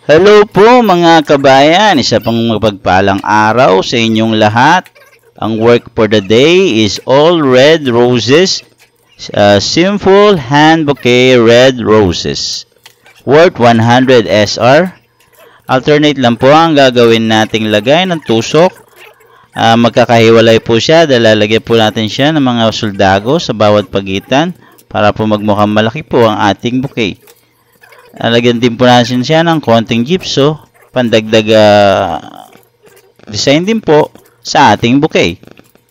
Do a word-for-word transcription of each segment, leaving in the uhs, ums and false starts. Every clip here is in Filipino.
Hello po mga kabayan, isa pang mapagpalang araw sa inyong lahat. Ang work for the day is all red roses, uh, simple hand bouquet red roses, worth one hundred S R. Alternate lang po ang gagawin nating lagay ng tusok. Uh, magkakahiwalay po siya dahil lalagyan po natin siya ng mga soldago sa bawat pagitan para po magmukhang malaki po ang ating bouquet. Lalagyan din po natin siya ng konting gypso, pandagdag uh, design din po sa ating bouquet.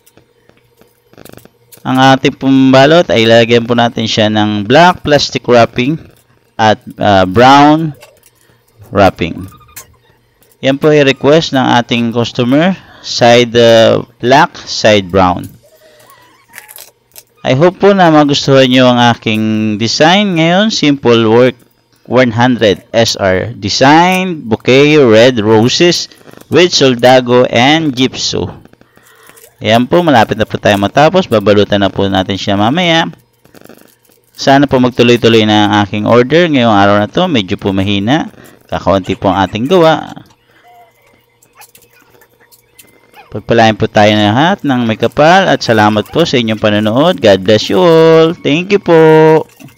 Ang ating pumbalot ay lalagyan po natin siya ng black plastic wrapping at uh, brown wrapping. Yan po ay request ng ating customer, side uh, black, side brown. I hope po na magustuhan nyo ang aking design ngayon. Simple work one hundred S R design bouquet red roses with soldago and gypso. Ayan po, malapit na po tayo matapos. Babalutan na po natin siya mamaya. Sana po magtuloy-tuloy na ang aking order ngayong araw na to. Medyo po mahina, kakaunti po ang ating gawa. Pagpalain po tayo na lahat ng may kapal at salamat po sa inyong panonood. God bless you all. Thank you po.